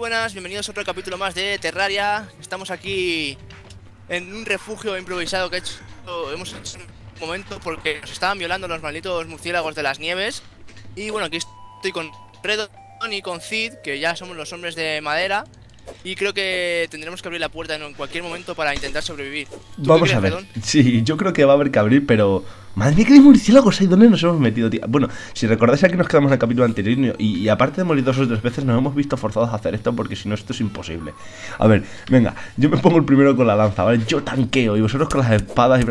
buenas, bienvenidos a otro capítulo más de Terraria. Estamos aquí en un refugio improvisado que hemos hecho en un momento porque nos estaban violando los malditos murciélagos de las nieves. Y bueno, aquí estoy con Redon y con Cid, que ya somos los hombres de madera. Y creo que tendremos que abrir la puerta en cualquier momento para intentar sobrevivir. Vamos a ver. Redon? Sí, yo creo que va a haber que abrir, pero... Madre mía, que de murciélagos hay. ¿Dónde nos hemos metido, tío? Bueno, si recordáis, aquí nos quedamos en el capítulo anterior y aparte de morir 2 o 3 veces, nos hemos visto forzados a hacer esto porque si no, esto es imposible. A ver, venga, yo me pongo el primero con la lanza, ¿vale? Yo tanqueo y vosotros con las espadas y...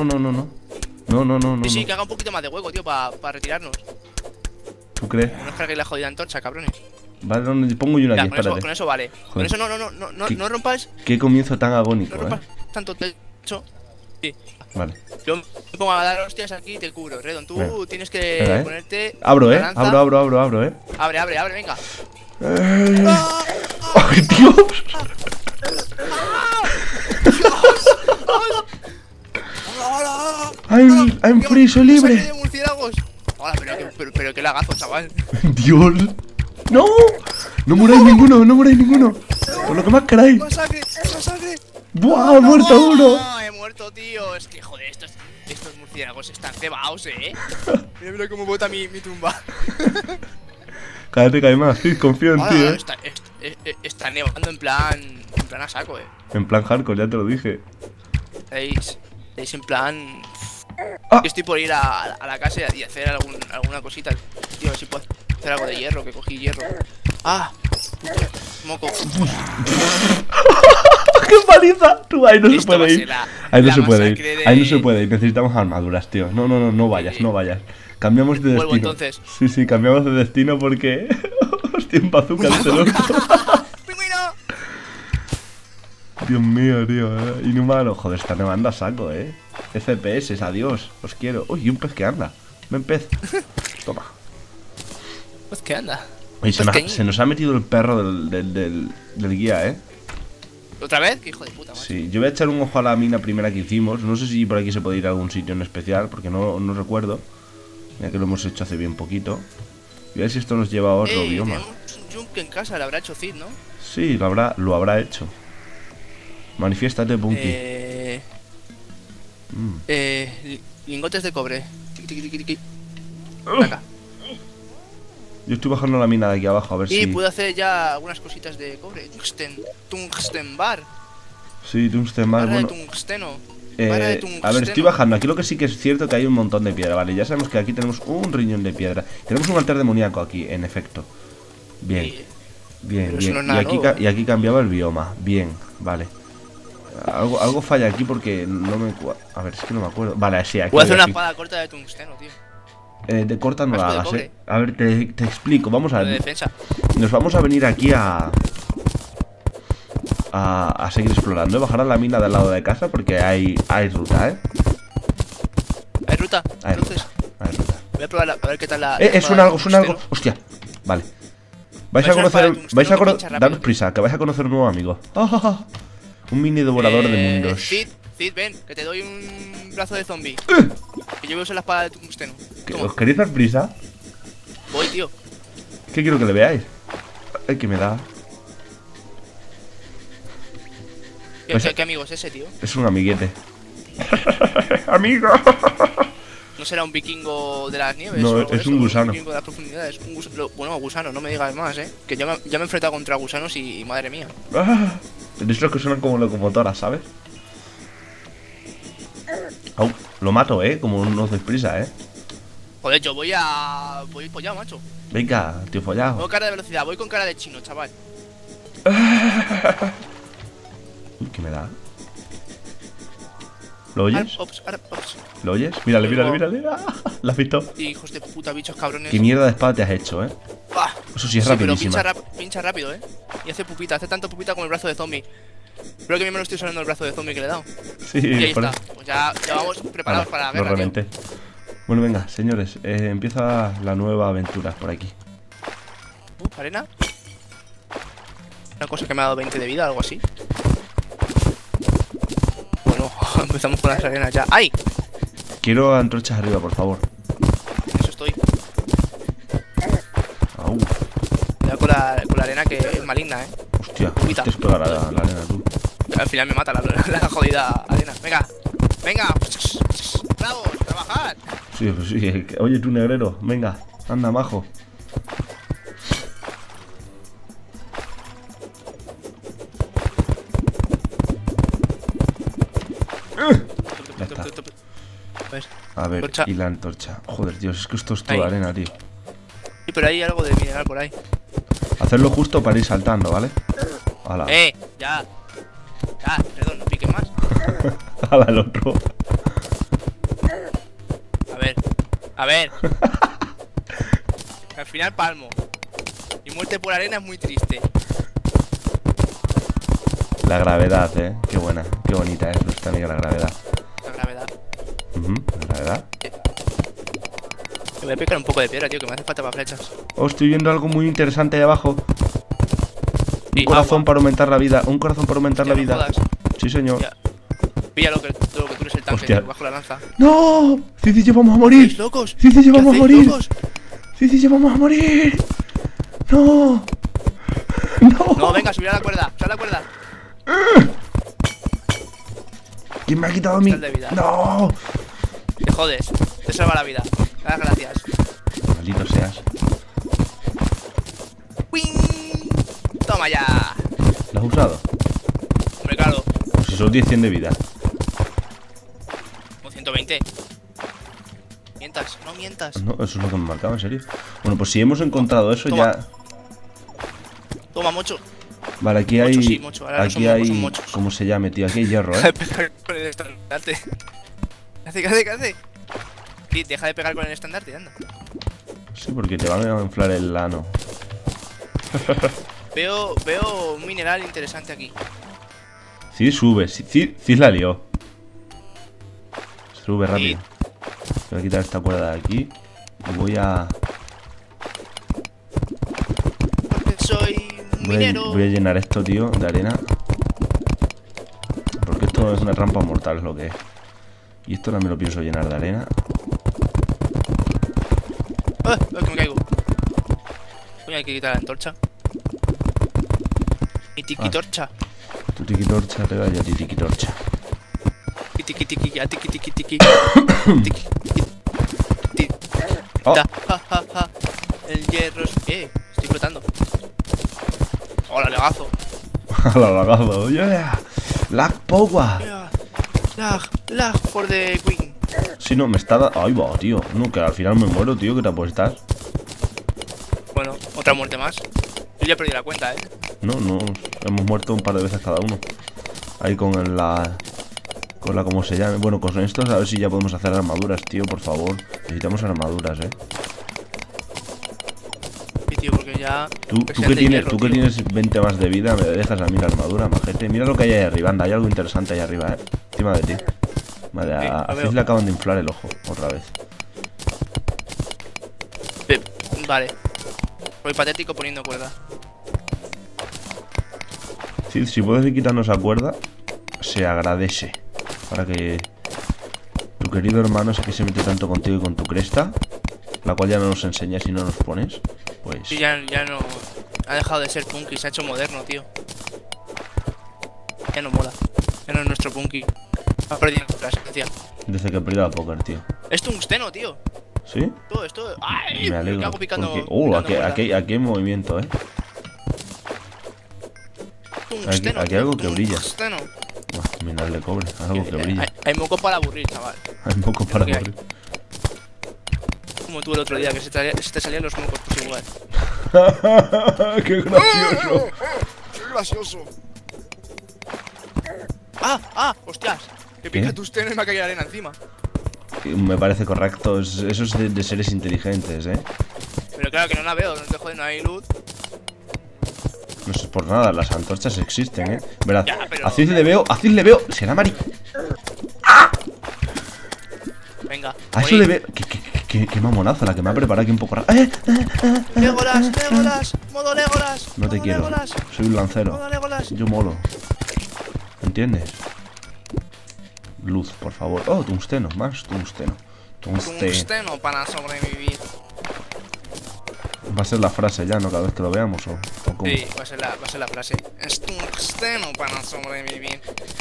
No. Sí, que haga un poquito más de hueco, tío, para retirarnos. ¿Tú crees? No os carguéis la jodida antorcha, cabrones. Vale, ¿dónde pongo yo una aquí? Con eso vale. Joder. Con eso no rompas. Qué comienzo tan agónico, no rompas tanto techo. Sí. Vale. Yo me pongo a dar hostias aquí y te cubro. Redon, tú tienes que ponerte. Abro, abro, Abre, venga. ¡Ay, Dios! I'm free, soy libre. Hola, pero qué lagazo, chaval. Dios. ¡No! No muráis ninguno, Por lo que más queráis. ¡Masacre! ¡Buah! ¡He muerto uno! He muerto, tío. Es que, joder, estos murciélagos están cebados, Mira cómo bota mi tumba. Cállate, que hay más, sí, confío en ti, Está nevando en plan a saco, En plan hardcore, ya te lo dije. Estáis en plan... Yo estoy por ir a la casa y hacer alguna cosita. Tío, a ver si puedo hacer algo de hierro, que cogí hierro. ¡Ah! Moco. ¡Qué paliza! Tú, ahí no se puede ir. Ahí no se puede ir. Necesitamos armaduras, tío. No vayas. Cambiamos de destino. Entonces. Sí, cambiamos de destino porque... Hostia, un bazooka de este loco. ¡Pingüino! Dios mío, tío. Inhumano. Joder, está nevando a saco, FPS, adiós. Os quiero. Uy, un pez que anda. Ven, pez. Toma. ¿Pez que anda? Oye, se nos ha metido el perro del guía, ¿Otra vez? ¡Qué hijo de puta, macho! Sí, yo voy a echar un ojo a la mina primera que hicimos. No sé si por aquí se puede ir a algún sitio en especial, porque no recuerdo. Ya que lo hemos hecho hace bien poquito. Y a ver si esto nos lleva a otro bioma. Tenemos un yunque en casa, lo habrá hecho Cid, ¿no? Sí, lo habrá hecho. Manifiéstate, Punky. Lingotes de cobre. Acá. Yo estoy bajando la mina de aquí abajo, a ver si... Y puedo hacer ya algunas cositas de cobre. Tungsten bar. Sí, tungsten bar, bueno. Tungsteno. A ver, estoy bajando. Aquí lo que sí que es cierto que hay un montón de piedra, vale. Ya sabemos que aquí tenemos un riñón de piedra. Tenemos un altar demoníaco aquí, en efecto. Bien. Y aquí cambiaba el bioma. Bien, vale. Algo falla aquí porque no me... A ver, es que no me acuerdo. Vale, sí, aquí. Puedo hacer una espada corta de tungsteno, tío. De corta no la hagas, A ver, te explico. Vamos a ver. De defensa. Nos vamos a venir aquí a seguir explorando. Bajar a la mina del lado de casa porque hay ruta, ¿Hay ruta? Hay ruta. Voy a probar a ver qué tal la... suena algo. Hostia, vale. Vais a conocer... Danos prisa, que vais a conocer un nuevo amigo. Un mini devorador de mundos. Cid, ven, que te doy un brazo de zombie. Que yo voy a usar la espada de tungsteno. ¿Os queréis dar prisa? Voy, tío. ¿Qué quiero que le veáis? Ay, que me da. ¿Qué amigo es ese, tío? Es un amiguete. ¡Amigo! ¿No será un vikingo de las nieves? No, es un gusano. Un vikingo de las profundidades. Bueno, gusano, no me digas más, Que ya me he enfrentado contra gusanos y madre mía. Tenéis los que suenan como locomotoras, ¿sabes? Au, lo mato, como no os deis prisa, Joder, yo voy follado, macho. Venga, tío, follado. Tengo cara de velocidad, voy con cara de chino, chaval. Uy, ¿qué me da? ¿Lo oyes? Ops. ¿Lo oyes? Mírale. ¿La has visto? Hijos de puta, bichos cabrones. ¿Qué mierda de espada te has hecho, Eso sí es rapidísima. Pero pincha rápido, Y hace pupita, hace tanto pupita como el brazo de zombie. Espero que bien me lo estoy usando el brazo de zombie que le he dado. Sí, y ahí está. Pues ya vamos preparados para la guerra. Lo reventé. Bueno, venga, señores, empieza la nueva aventura por aquí. ¿Arena? Una cosa que me ha dado 20 de vida, algo así. Bueno, empezamos con las arenas ya. ¡Ay! Quiero antorchas arriba, por favor. Eso estoy. Au. Cuidado con la arena que es maligna, Hostia, te has pegado la arena, tú. Al final me mata la jodida arena. Venga, venga. Bravo, trabajar. Sí, pues sí. Oye, tú, negrero, venga, anda, majo. Ya está. A ver, torcha. Y la antorcha. Joder, Dios, es que esto es toda arena, tío. Sí, pero hay algo de mineral por ahí. Hacerlo justo para ir saltando, ¿vale? Hala. Ya. Ya, perdón, no piques más. Hala, el otro. A ver. Al final palmo. Y muerte por arena es muy triste. La gravedad, qué buena, qué bonita es nuestra amiga la gravedad. La gravedad. La gravedad. Me voy a picar un poco de piedra, tío, que me hace falta para flechas. Oh, estoy viendo algo muy interesante ahí abajo. Un corazón agua. Para aumentar la vida. Un corazón para aumentar la vida. Jodas. Sí, señor. Píllalo, que tú eres el tanque bajo la lanza. ¡No! ¡Cici, llevamos a morir! ¿Estáis locos? ¡Cici, llevamos a morir! Locos? ¡Cici, llevamos a morir! ¡No! ¡No! No, venga, subir a la cuerda. Sal a la cuerda. ¿Quién me ha quitado mi...? ¡No! Te jodes. Te salva la vida. Das gracias. Maldito seas. ¡Wing! Toma ya. ¿La has usado? Hombre, claro. Pues si son 10, 100 de vida. Como 120. Mientas, no mientas. No, eso es lo que me marcaba, en serio. Bueno, pues si hemos encontrado eso, toma. ya... Toma, mocho. Vale, aquí hay... Mocho, sí, mocho. Ahora aquí no hay... son mochos. ¿Cómo se llame, tío? Aquí hay hierro, Deja de pegar con el estandarte. ¿Qué hace? Sí, deja de pegar con el estandarte, anda. Sí, porque te van a inflar el ano. Veo un mineral interesante aquí. Sí, sube. Sí la lió. Sube rápido. Voy a quitar esta cuerda de aquí. Y voy a... Porque soy un minero. Voy a llenar esto, tío, de arena. Porque esto es una trampa mortal, es lo que es. Y esto también lo pienso llenar de arena. Que me caigo. Voy a quitar la antorcha. Mi tiquitorcha. Tu tiquitorcha, te vaya tiquitorcha. Tiki, ya tiki. Oh. El hierro es... estoy flotando. Hola, legazo. La lagazo, yeah. Lag power. Lag for the queen. Si no, me está dando... Ay, va, tío. No, que al final me muero, tío, que te apuestas. Bueno, otra muerte más. Yo ya perdí la cuenta, No, hemos muerto un par de veces cada uno. Ahí con la... Con la, como se llame. Bueno, con estos a ver si ya podemos hacer armaduras, tío, por favor. Necesitamos armaduras, Sí, tío, porque ya... Tú que tienes 20 más de vida, me dejas a mí la armadura, majete. Mira lo que hay ahí arriba, anda, hay algo interesante ahí arriba, encima de ti. Vale, a Fizz le acaban de inflar el ojo, otra vez. Vale. Soy patético poniendo cuerda. Sí, si puedes quitarnos la cuerda, se agradece. Para que tu querido hermano, ese que se mete tanto contigo y con tu cresta, la cual ya no nos enseñas y no nos pones, pues... Sí, ya no... Ha dejado de ser punky, se ha hecho moderno, tío. Ya no mola. Ya no es nuestro punky. Ha perdido la esencia. Desde que he perdido la póker, tío. Es tungsteno, tío. ¿Sí? Esto... ¡Ay! Me alegro. Hago picando, Porque, aquí hay movimiento, Tungsteno, aquí hay algo que brilla. Tungsteno. Mineral de cobre, algo que brilla. Hay moco para aburrir, chaval. Hay moco para aburrir. Como tú el otro día, que se te salían los mocos, pues igual. ¡Qué gracioso! ¡Qué gracioso! ¡Hostias! Que pica tus tenis y me ha caído arena encima. Me parece correcto, eso es de seres inteligentes, Pero claro que no la veo, no te jodes, no hay luz. No es por nada, las antorchas existen, Verás, ya, pero... a Cid le veo, será Mari. Venga. A eso le veo. Qué mamonazo la que me ha preparado aquí un poco raro. Legolas, modo Legolas. No te quiero, soy un lancero. Yo molo. ¿Entiendes? Luz, por favor. Oh, tungsteno, más tungsteno. Tungsteno para sobrevivir. Va a ser la frase ya, ¿no? Cada vez que lo veamos, ¿o cómo? Sí, va a ser la frase. Es tungsteno para sobrevivir.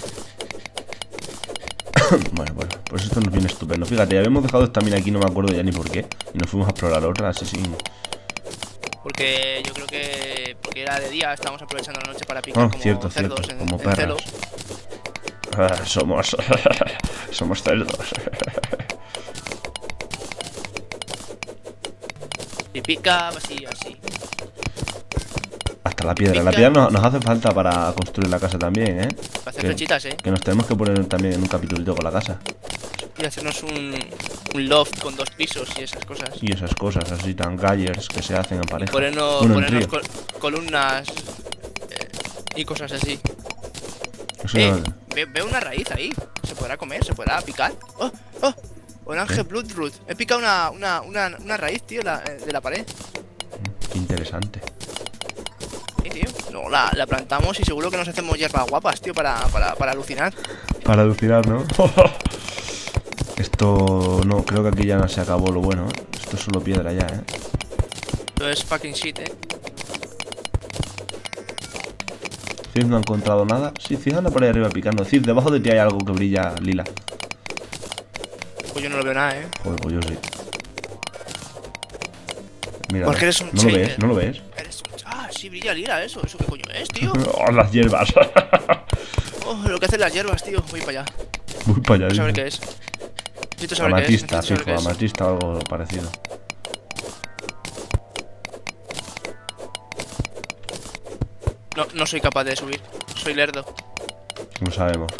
Bueno, pues esto nos viene estupendo. Fíjate, ya habíamos dejado esta mina aquí, no me acuerdo ya ni por qué. Y nos fuimos a explorar otra, así sin... Porque yo creo que... Porque era de día, estábamos aprovechando la noche para picar como cierto, cerdos como en perras. celos. Somos... somos cerdos. Y pica así. Hasta la piedra. La piedra nos hace falta para construir la casa también, ¿eh? Para hacer flechitas, ¿eh? Que nos tenemos que poner también en un capitulito con la casa. Y hacernos un loft con 2 pisos y esas cosas. Y esas cosas así tan gallers que se hacen en pareja. Ponernos columnas y cosas así. Veo una raíz ahí. ¿Se podrá comer? ¿Se podrá picar? ¡Oh! Orange Bloodroot. He picado una raíz, tío, de la pared. Qué interesante. Sí, tío. No, la plantamos y seguro que nos hacemos hierbas guapas, tío, para alucinar. Para alucinar, ¿no? Esto... No, creo que aquí ya no se acabó lo bueno, ¿eh? Esto es solo piedra ya, ¿eh? Esto es fucking shit, ¿eh? Cid no ha encontrado nada. Sí, Cid anda por ahí arriba picando. Cid, debajo de ti hay algo que brilla lila. Pues yo no lo veo nada, ¿eh? Joder, pues yo sí. Mira, porque eres un ¿no lo ves? ¿No lo ves? Sí, brilla lila eso. ¿Eso qué coño es, tío? Oh, las hierbas. Oh, lo que hacen las hierbas, tío. Voy para allá. Voy para allá. Necesito saber qué es. Necesito saber amatista, qué es. fijo, amatista o algo parecido. No soy capaz de subir. Soy lerdo. No sabemos.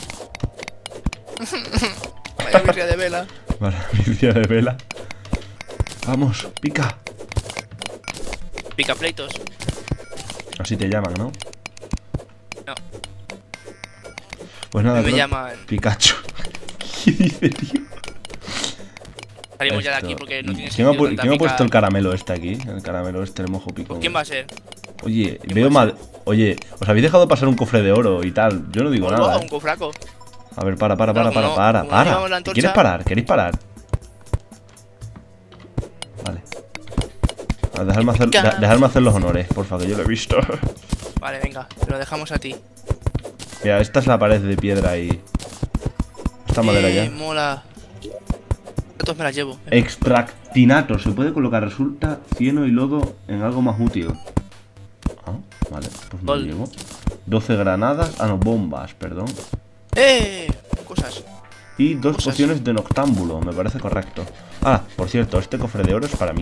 Vaya birria de vela. Vale, birria de vela. Vamos, pica. Pica pleitos. Así te llaman, ¿no? No. Pues nada, me llaman Pikachu. ¿Qué dice, tío? Salimos ya de aquí porque no tiene sentido. ¿Quién ha puesto el picar? caramelo este aquí? El caramelo este, el mojo picón. ¿Quién va a ser? Oye, veo mal. Oye, os habéis dejado pasar un cofre de oro y tal. Yo no digo nada. Un cofraco. A ver, para. ¿Quieres parar? ¿Queréis parar? Vale. Dejadme hacer los honores, porfa, que yo lo he visto. Vale, venga, te lo dejamos a ti. Mira, esta es la pared de piedra y... Esta madera ya. Mola. Estos me las llevo. Extractinato. Se puede colocar resulta cieno y lodo en algo más útil. Ah, vale, pues me lo llevo. 12 granadas. Ah, no, bombas, perdón. Cosas. Y 2 pociones de noctámbulo, me parece correcto. Ah, por cierto, este cofre de oro es para mí.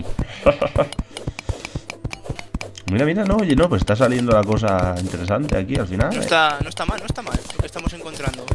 Mira, no, oye, no, pues está saliendo la cosa interesante aquí al final. No está mal lo que estamos encontrando.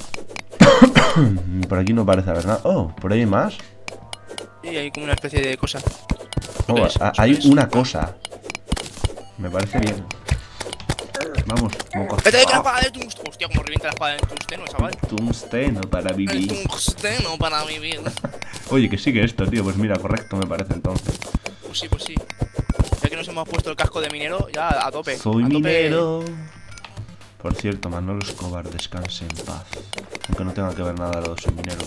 Por aquí no parece haber nada. Oh, ¿por ahí hay más? Sí, hay como una especie de cosa. Oh, hay una cosa. Me parece bien. Vamos, ¡Vete de la espada de tungsteno! Hostia, como revienta la espada de tungsteno, chaval. Tungsteno para vivir. El tungsteno para vivir. Oye, que sigue esto, tío. Pues mira, correcto me parece entonces. Pues sí. Ya que nos hemos puesto el casco de minero, ya a tope. Soy minero. Por cierto, Manolo Escobar, descanse en paz. Aunque no tenga que ver nada lo de soy minero.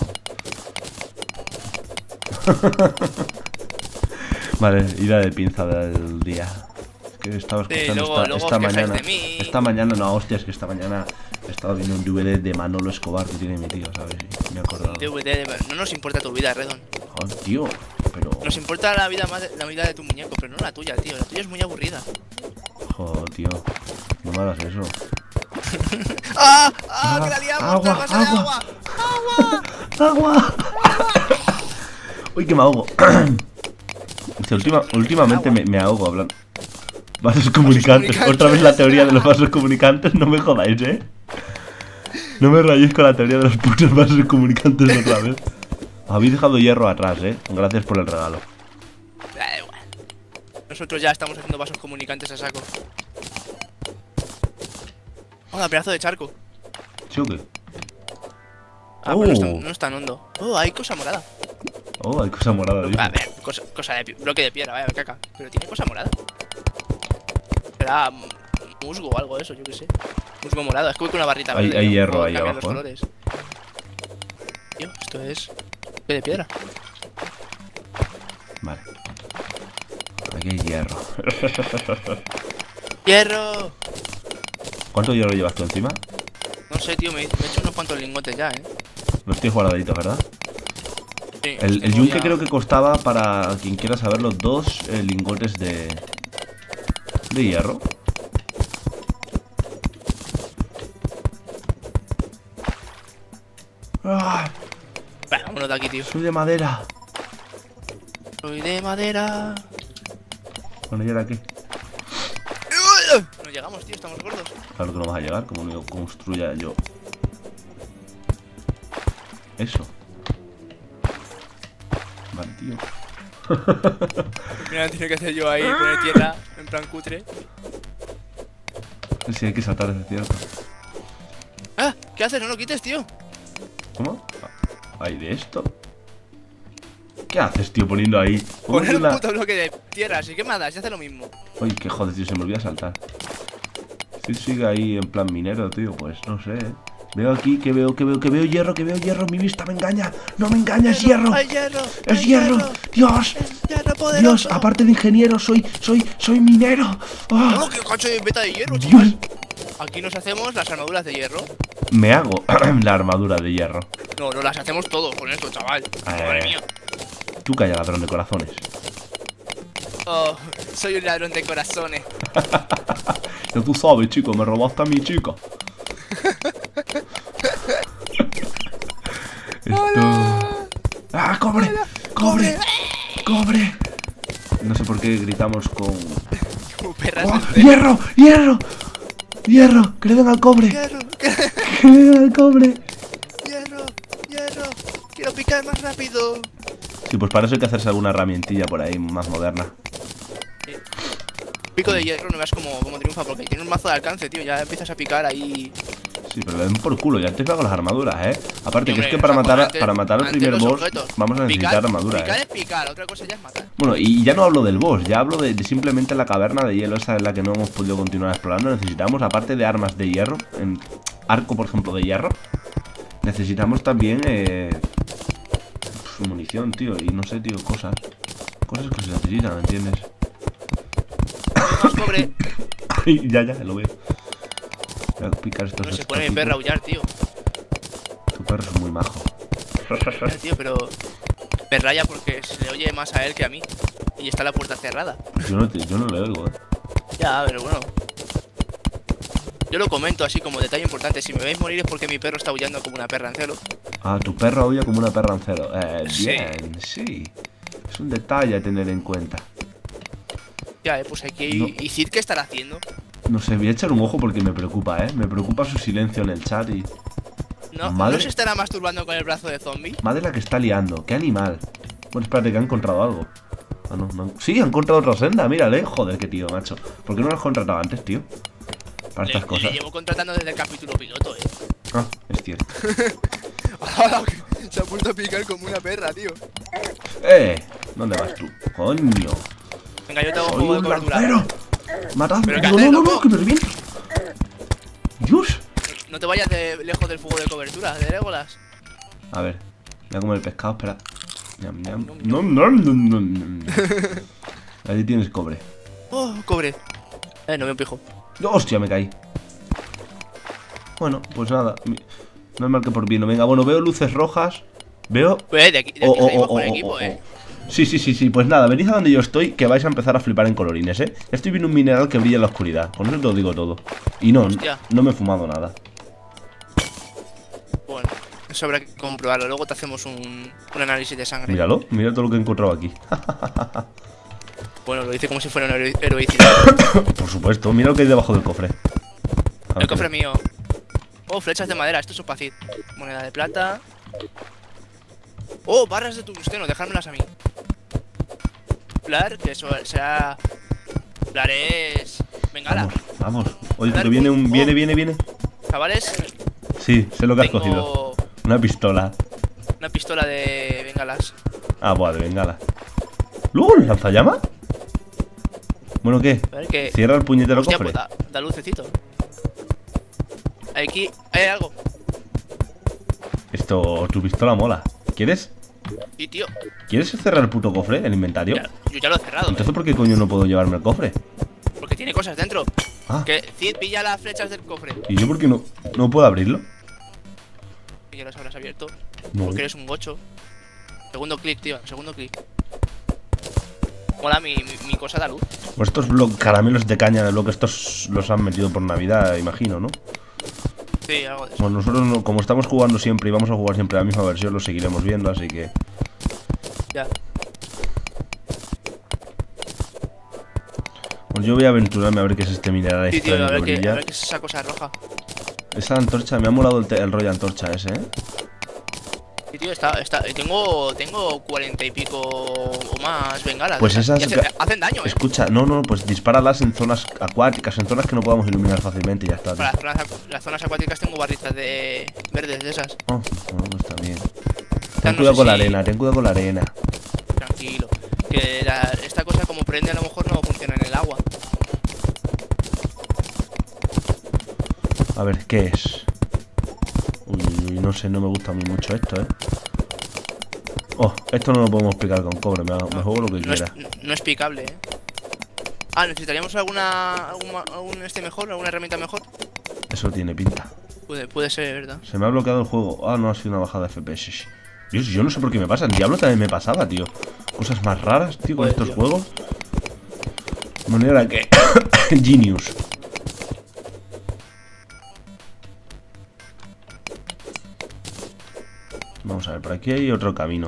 Vale, ida de pinza del día. Que estaba escuchando esta mañana. Esta mañana, no, hostia, es que esta mañana he estado viendo un DVD de Manolo Escobar que tiene mi tío, ¿sabes? Y me he acordado. No nos importa tu vida, Redon. Joder, tío, pero... Nos importa la vida de tu muñeco, pero no la tuya, tío. La tuya es muy aburrida. Joder, tío. No me hagas eso. ¡Ah! ¡Que la liamos! ¡Agua! Uy, que me ahogo. Últimamente me ahogo hablando. Vasos comunicantes. Otra vez la teoría de los vasos comunicantes. No me jodáis, ¿eh? No me rayéis con la teoría de los putos vasos comunicantes otra vez. Habéis dejado hierro atrás, ¿eh? Gracias por el regalo. Da igual. Nosotros ya estamos haciendo vasos comunicantes a saco. Hola, pedazo de charco. ¿Sí o qué? Ah, pero no es tan hondo. Oh, hay cosa morada. Oh, hay cosa morada. A ver, cosa de bloque de piedra, vaya, caca. Pero tiene cosa morada. Será musgo o algo de eso, yo qué sé. Musgo morado, es que voy con una barrita verde. Hay hierro ahí abajo. Tío, esto es bloque de piedra. Vale. aquí hay hierro. ¡Hierro! ¿Cuánto hierro llevas tú encima? No sé, tío, me he hecho unos cuantos lingotes ya, Los tienes guardaditos, ¿verdad? Sí, El yunque creo que costaba, para quien quiera saberlo, 2 lingotes de hierro. ¡Ah! Vámonos de aquí, tío. Soy de madera. Soy de madera. Bueno, ¿y ahora qué? No llegamos, tío, estamos gordos. Claro que no vas a llegar, como no construya yo eso. Vale, tío. Mira, tiene que hacer yo ahí, poner tierra en plan cutre. Sí, hay que saltar, es cierto. ¡Ah! ¿Qué haces? No lo quites, tío. ¿Cómo? ¿Hay de esto? ¿Qué haces, tío, poniendo ahí? Poner un puto bloque de tierra, así que me das, y hace lo mismo. Uy, qué joder, tío, se me olvidó saltar. Si sigue ahí en plan minero, tío, pues no sé. Veo aquí que veo hierro, mi vista me engaña. No me engaña, es hierro. ¡Hay hierro! ¡Es hierro! ¡Dios! ¡Hierro poderoso! Dios, aparte de ingeniero, soy minero. ¡Oh! ¡No, qué cacho de beta de hierro, Dios. chaval! Aquí nos hacemos las armaduras de hierro. Me hago la armadura de hierro. No, no las hacemos todos con esto, chaval. Madre mía. Tú calla, ladrón de corazones. Oh, soy un ladrón de corazones. Ya tú sabes, chico, me robaste a mi chica. Esto... ¡Ah, cobre! Hola. ¡Cobre! ¡Cobre! No sé por qué gritamos con... Como perras. ¡Oh! ¡Hierro! ¡Hierro! ¡Hierro! ¡Que le den al cobre! ¡Hierro! ¡Que le den al cobre! ¡Hierro! ¡Hierro! ¡Quiero picar más rápido! Sí, pues para eso hay que hacerse alguna herramientilla por ahí más moderna. Pico de hierro, no veas como triunfa, porque tiene un mazo de alcance, tío. Ya empiezas a picar ahí. Sí, pero le den por culo, ya antes me hago las armaduras, Aparte, Sí, que es que hombre, para o sea, matar, antes- para matar al antes primer los boss objetos. vamos a necesitar Picar, armadura, picar es picar, otra cosa ya es matar. Bueno, y ya no hablo del boss, ya hablo de simplemente la caverna de hielo, esa en la que no hemos podido continuar explorando. Necesitamos, aparte de armas de hierro, en arco, por ejemplo, de hierro, necesitamos también munición, tío, y no sé, tío, cosas que se necesitan, ¿me entiendes? Más cobre. Ay, ya, lo veo. Voy a picar estos No se dos pone mi cositos. perro a aullar, tío. Tu perro es muy majo. Ya, tío, pero perraya porque se le oye más a él que a mí. Y está la puerta cerrada. Yo no le oigo, Ya, pero bueno. Yo lo comento así como detalle importante. Si me veis morir es porque mi perro está aullando como una perra en celo. Ah, tu perro aulla como una perra en celo. Sí. Bien, sí. Es un detalle a tener en cuenta. Ya, pues aquí. No. ¿Y Cid qué estará haciendo? No sé, voy a echar un ojo porque me preocupa, Me preocupa su silencio en el chat y... ¿No, Madre- ¿no se estará masturbando con el brazo de zombie? Madre la que está liando, qué animal. Bueno, espérate, que ha encontrado algo. Ah, no. Sí, ha encontrado otra senda, mírale. Joder, qué tío, macho. ¿Por qué no lo has contratado antes, tío? Para estas Le cosas. llevo contratando desde el capítulo piloto, Ah, es cierto. Se ha puesto a picar como una perra, tío. ¿Dónde vas tú? Coño. Venga, yo te hago ¡Soy fuego de un cobertura. lancero! ¡Matadme! ¿Pero qué No, haces, no, loco? que me reviento. Dios. No te vayas de lejos del fuego de cobertura, de Legolas. A ver, voy a comer el pescado, espera. Ñam, ñam. Nom. Ahí tienes cobre. Oh, cobre. No veo un pijo. ¡Hostia, me caí! Bueno, pues nada. No es mal que por bien no venga. Bueno, veo luces rojas. Veo... Pues de aquí salimos por equipo, Sí, pues nada, venid a donde yo estoy, que vais a empezar a flipar en colorines, Estoy viendo un mineral que brilla en la oscuridad. Con eso te lo digo todo. Y no me he fumado nada. Bueno, eso habrá que comprobarlo. Luego te hacemos un análisis de sangre. Mira todo lo que he encontrado aquí. Bueno, lo dice como si fuera una heroicidad. Por supuesto, mira lo que hay debajo del cofre. El cofre mío. Oh, flechas de madera, esto es un pacid. Moneda de plata. Oh, barras de tungsteno, dejármelas a mí. Blar, que eso será. Blar es. Bengala. Vamos. Oye, que viene. Chavales, Sí, sé lo que has cogido. tengo Una pistola. una pistola de bengalas. Ah, buah, de bengala. ¡Lul! ¿Lanzallamas? Bueno, ¿qué? A ver que. Cierra el puñetero Hostia, cofre. pues da lucecito. Aquí hay algo. Esto, tu pistola mola. ¿Quieres? Sí, tío. ¿Quieres cerrar el puto cofre, el inventario? Ya, Yo ya lo he cerrado. Entonces, ¿por qué coño no puedo llevarme el cofre? Porque tiene cosas dentro. Ah. Que Cid, pilla las flechas del cofre. ¿Y yo por qué no puedo abrirlo? Y ya las habrás abierto. No. Porque eres un gocho. Segundo clic, tío, segundo clic. Mola mi cosa de luz. Pues estos caramelos de caña de bloque, estos los han metido por Navidad, imagino, ¿no? Sí, algo de eso. Bueno, nosotros no, como estamos jugando siempre y vamos a jugar siempre la misma versión, lo seguiremos viendo, así que... Ya. Pues yo voy a aventurarme a ver qué es este mineral Sí, tío, extraño a que ver brilla. qué es esa cosa roja. Esa antorcha, me ha molado el rollo antorcha ese, ¿eh? Sí, tío, tengo 40 y pico o más bengalas. Pues esas... hacen daño, Escucha, no, pues dispáralas en zonas acuáticas, en zonas que no podamos iluminar fácilmente y ya está. Para las zonas acuáticas tengo barritas de verdes de esas. Oh, bueno, pues está bien. No Ten cuidado sé con la si- arena, ten cuidado con la arena. Tranquilo. Que esta cosa como prende a lo mejor no funciona en el agua. A ver, ¿qué es? Uy, no sé, no me gusta a mí mucho esto, ¿eh? Oh, esto no lo podemos explicar con cobre, me juego lo que quiera. No es picable, Ah, necesitaríamos algún mejor, alguna herramienta mejor. Eso tiene pinta. Puede ser, ¿verdad? Se me ha bloqueado el juego. Ah, no, ha sido una bajada de FPS. Yo no sé por qué me pasa. En Diablo también me pasaba, tío. Cosas más raras, tío, con Joder, estos tío. juegos. De manera que... Genius. Vamos a ver, por aquí hay otro camino.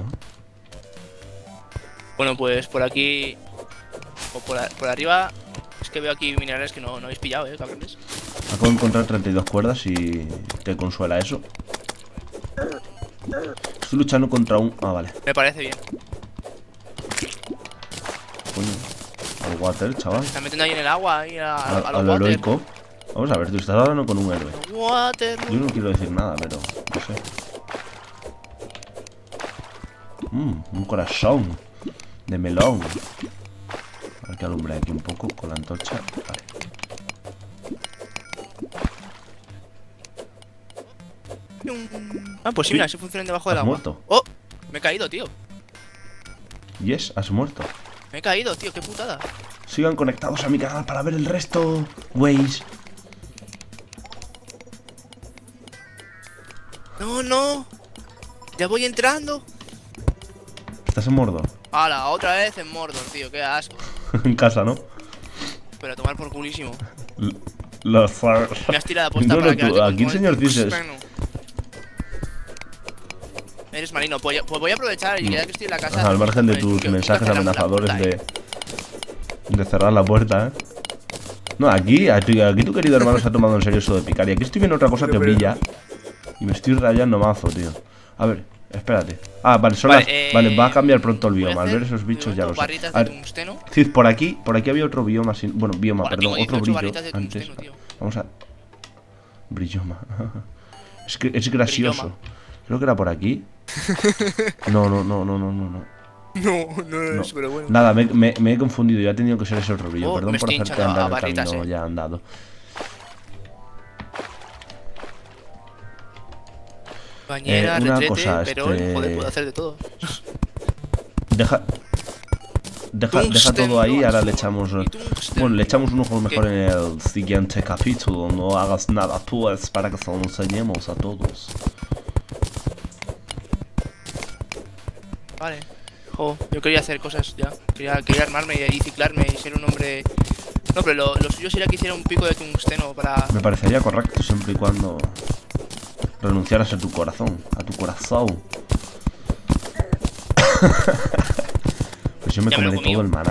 Bueno, pues por aquí o por arriba es que veo aquí minerales que no habéis pillado, cabrones. Acabo de encontrar 32 cuerdas y te consuela eso. Estoy luchando contra un... Ah, vale. Me parece bien. Coño. Al water, chaval. Se están metiendo ahí en el agua, ahí a Al los water. heroico. Vamos a ver, tú estás hablando con un héroe. Water. Yo no quiero decir nada, pero no sé. Un corazón de melón. Hay que alumbrar aquí un poco con la antorcha. Vale. Ah, pues sí, mira, si funcionan debajo del ¿Has agua. muerto? ¡Oh! Me he caído, tío. Yes, has muerto. Me he caído, tío, qué putada. Sigan conectados a mi canal para ver el resto, güeyes. No. Ya voy entrando. ¿Estás en Mordor? ¡Hala! Otra vez en Mordor, tío, qué asco. En casa, ¿no? Pero a tomar por culísimo. Los far... Me has tirado aposta No, para tú, quedarte aquí el con señor dices. Eres marino, pues voy a aprovechar y ya que estoy en la casa. Al margen de pues, tus nunca mensajes cerramos la amenazadores puerta, de cerrar la puerta, ¿eh? No, aquí tu querido hermano se ha tomado en serio eso de picar. Y aquí estoy viendo otra cosa que brilla. Y me estoy rayando mazo, tío. A ver, espérate. Ah, vale, vale, va a cambiar pronto el bioma. Al ver esos bichos ya lo sé. Barritas A de ver, tungsteno. Cid, por aquí había otro bioma. Bueno, bioma, Ahora perdón, tengo otro 18 brillo barritas de antes. tungsteno, tío. Vamos a... Brilloma. Es gracioso. Brilloma. Creo que era por aquí. No. No es, pero bueno. Nada, me he confundido. Ya ha tenido que ser ese otro brillo. Oh, Perdón me por estoy hacerte hinchando a andar el barritas, camino ya andado. Bañera, una retrete, cosa, pero joder, puedo hacer de todo. Deja todo ahí, ahora le echamos... Bueno, le echamos un ojo mejor en el siguiente capítulo. No hagas nada tú, es para que se lo enseñemos a todos. Vale. Yo quería hacer cosas ya. Quería armarme y ciclarme y ser un hombre... No, pero lo suyo sería que hiciera un pico de tungsteno para... Me parecería correcto siempre y cuando renunciaras a tu corazón. Pues yo me Ya me lo comeré he comido. todo el maná.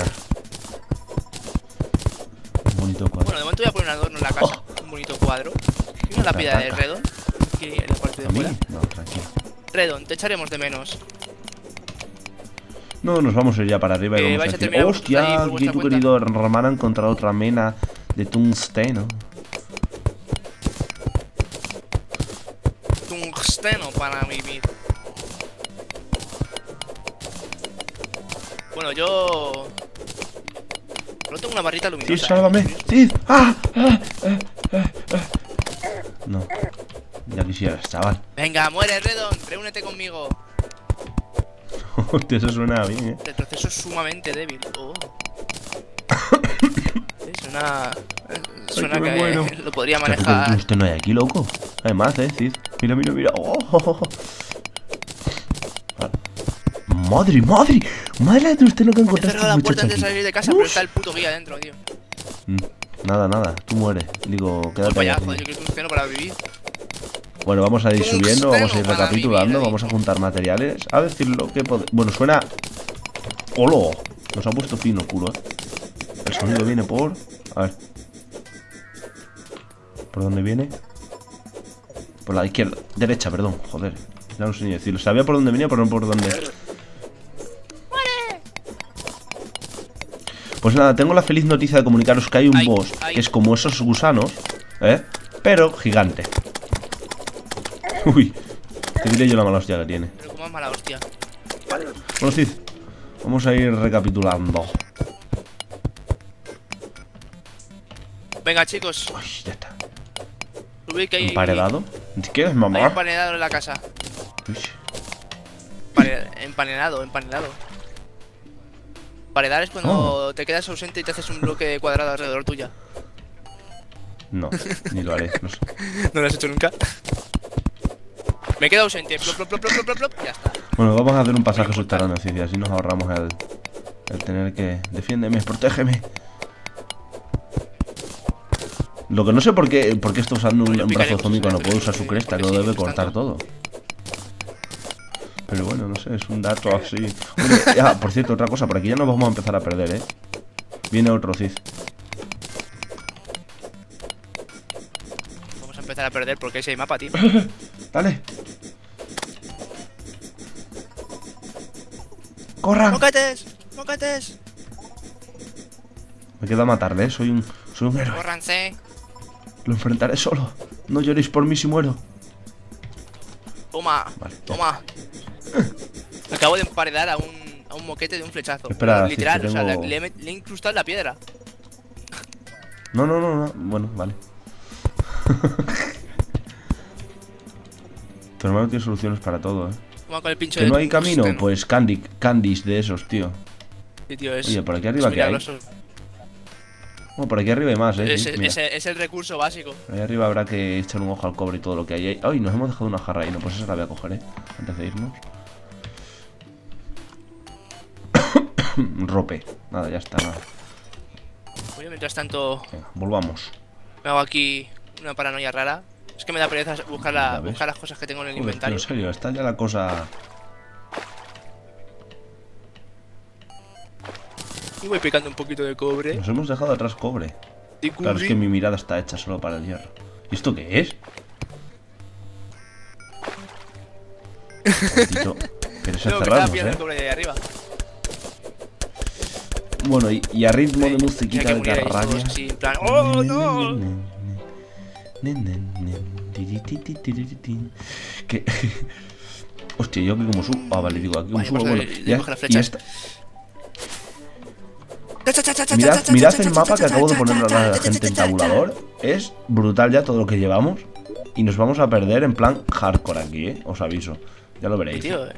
Un bonito cuadro. Bueno, de momento voy a poner un adorno en la casa. Un bonito cuadro. Y una lápida de Redon. Aquí en la parte de ¿A mí? fuera. No, tranquilo. Redon, te echaremos de menos. No, nos vamos a ir ya para arriba y vamos a vais a decir: terminar vosotros ahí ¡hostia! por Aquí vuestra tu cuenta. querido hermano ha encontrado otra mena de tungsteno. Tungsteno para vivir. Bueno, yo... Solo tengo una barrita luminosa. ¡Sí, sálvame! ¡Sí! ¡Ah! No. Ya quisieras, chaval. Venga, muere Redon, reúnete conmigo. Hostia, eso suena bien, El proceso es sumamente débil. Oh. Suena... Suena que muero. lo podría Hostia, manejar. usted no hay aquí, loco. Hay más, Cid. Mira, mira, mira. Oh. Vale. Madre, madre. Madre de usted lo que He encontraste, cerrado la puerta antes de aquí. salir de casa, pero está el puto guía dentro, tío. Nada, nada. Tú mueres. Digo, quédate Pues allá. allá, joder, yo quiero un seno para vivir. Bueno, vamos a ir Tungsteno, subiendo, vamos a ir madre recapitulando, mía, vamos a juntar materiales. A decir lo que podemos. Bueno, suena... ¡Holo! Nos ha puesto fino, culo, El sonido viene por... A ver. ¿Por dónde viene? Por la izquierda. Derecha, perdón. Joder. Ya no sé ni decirlo. Sabía por dónde venía, pero no por dónde. Pues nada, tengo la feliz noticia de comunicaros que hay un boss que es como esos gusanos, pero gigante. Uy, te diré yo la mala hostia que tiene. Pero como es mala hostia. Bueno, Cid, vamos a ir recapitulando. Venga, chicos. Uy, ya está. Subid que hay... ¿Emparedado? ¿Qué es, mamá? Hay empanelado en la casa. Uy. Empanelado. Paredar es cuando te quedas ausente y te haces un bloque cuadrado alrededor tuya. No, ni lo haré. No sé. ¿No lo has hecho nunca? Me quedo ausente. Plop, plop, plop, plop, plop, ya está. Bueno, vamos a hacer un pasaje subterráneo, Cid, y así nos ahorramos el tener que... Defiéndeme, protégeme. Lo que no sé por qué está usando un brazo zombie cuando puede usar su cresta, que lo debe cortar todo. Pero bueno, no sé, es un dato así. Bueno, ya, por cierto, otra cosa, por aquí ya nos vamos a empezar a perder, Viene otro Cid. Vamos a empezar a perder porque ese hay mapa, tío. Dale. ¡Corran! ¡Moquetes! ¡Moquetes! Me queda matarle, soy un héroe. ¡Córranse! Lo enfrentaré solo. No lloréis por mí si muero. Toma, Vale. toma. Acabo de emparedar a un moquete de un flechazo. Espera, literal, Cid, o sea, tengo... le he incrustado la piedra. No. Bueno, vale. Tu hermano tiene soluciones para todo, Toma con el pincho ¿Que de no hay camino? tungsteno. Pues candies de esos, tío. Sí, tío, es, Oye, por aquí arriba es ¿qué hay? milagroso. Bueno, por aquí arriba hay más, Es, sí, mira. es el recurso básico. Ahí arriba habrá que echar un ojo al cobre y todo lo que hay ahí. ¡Ay! Nos hemos dejado una jarra ahí. No, pues esa la voy a coger, antes de irnos. Rope. Nada, ya está, nada. Oye, mientras tanto, Venga, volvamos. me hago aquí una paranoia rara. Es que me da pereza buscar las cosas que tengo en el Joder, pero inventario. en serio, está ya la cosa... Y voy picando un poquito de cobre. Nos hemos dejado atrás cobre. Y Claro, es que mi mirada está hecha solo para el hierro. ¿Y esto qué es? Maldito. Pero se Tengo que cerramos, estar viendo el cobre de ahí arriba. Bueno, y a ritmo de musiquita Ya que de murierais todos carraña. así, en plan, ¡oh, no! Que... Hostia, yo aquí como subo... Ah, vale, digo, aquí como Vale, subo, pues, bueno, le ya, coge la y flecha. esta... Mirad el mapa que acabo de poner a la gente en tabulador. Es brutal ya todo lo que llevamos. Y nos vamos a perder en plan hardcore aquí, os aviso. Ya lo Sí, veréis. tío,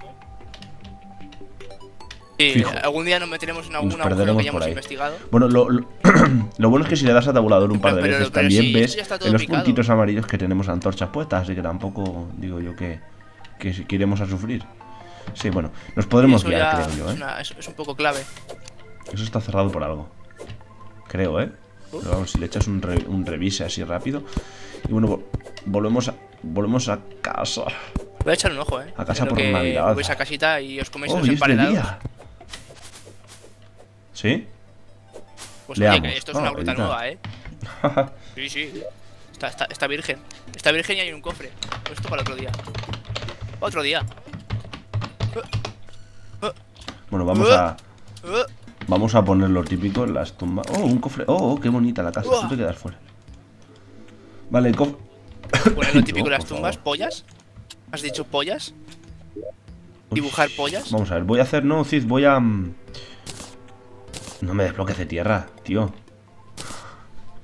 Sí, Fijo. algún día nos meteremos en algún agujero perderemos que hayamos por ahí. investigado. Bueno, lo bueno es que si le das a tabulador un par de Pero- veces, pero también sí, ves eso ya está todo en los picado. puntitos amarillos que tenemos antorchas puestas. Así que tampoco digo yo que iremos a sufrir. Sí, bueno, nos podremos Eso guiar, ya creo yo, es un poco clave. Eso está cerrado por algo. Creo, Pero vamos, si le echas un revise así rápido. Y bueno, volvemos a casa. Voy a echar un ojo, A casa En lo por que Navidad. Vais a casita y os coméis Oh, los y es de emparedados. día. ¿Sí? Pues Leamos. oye, que esto es una gruta ahorita. nueva, Sí, sí. Está virgen. Está virgen y hay un cofre. Pues esto para otro día. Otro día. Bueno, vamos a poner lo típico en las tumbas. Oh, un cofre. Oh, qué bonita la casa. Tú te quedas fuera. Vale, el cofre. Poner lo típico en Oh, las por tumbas. favor. ¿Pollas? ¿Has dicho pollas? ¿Dibujar pollas? Vamos a ver, voy a hacer, no, Cid, voy a... No me desbloques de tierra, tío.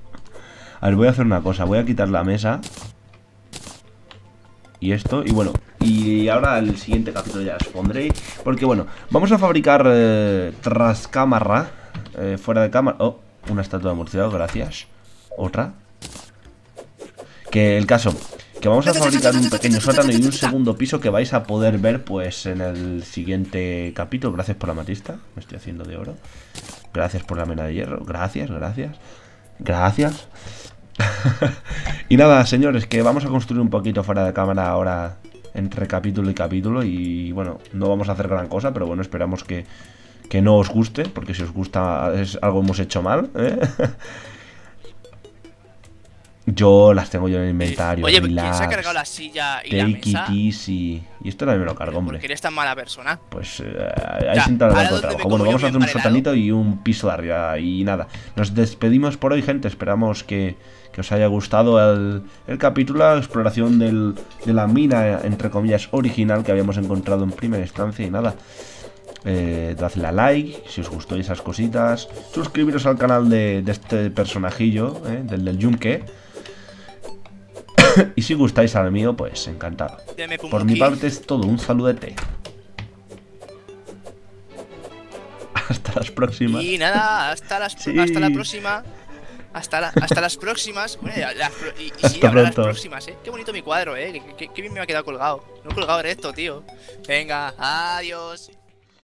A ver, voy a hacer una cosa. Voy a quitar la mesa. Y esto, y bueno, Y ahora el siguiente capítulo ya os pondré. Porque bueno, vamos a fabricar tras cámara, fuera de cámara. Oh, una estatua de murciélago, gracias. Otra. Que el caso, que vamos a fabricar un pequeño sótano y un segundo piso que vais a poder ver pues en el siguiente capítulo. Gracias por la amatista, me estoy haciendo de oro. Gracias por la mena de hierro, gracias. Y nada, señores, que vamos a construir un poquito fuera de cámara ahora entre capítulo y capítulo. Y bueno, no vamos a hacer gran cosa, pero bueno, esperamos que no os guste, porque si os gusta es algo hemos hecho mal, ¿eh? Yo las tengo yo en el inventario. Oye, ¿quién se ha cargado la silla y la mesa? Y esto también me lo cargo, hombre. ¿Por qué eres tan mala persona? Pues ahí sin trabajo. Bueno, vamos a hacer un sotanito y un piso de arriba. Y nada, nos despedimos por hoy, gente. Esperamos que os haya gustado el capítulo, la exploración de la mina, entre comillas, original que habíamos encontrado en primera instancia. Y nada, dadle a like si os gustó esas cositas. Suscribiros al canal de este personajillo, del Yunque. Y si gustáis al mío, pues encantado. Por mi parte es todo, un saludete. Hasta las próximas. Y nada, hasta la próxima. Hasta las próximas. Bueno, hasta las próximas, Qué bonito mi cuadro, Qué bien me ha quedado colgado. No he colgado recto, tío. Venga, adiós.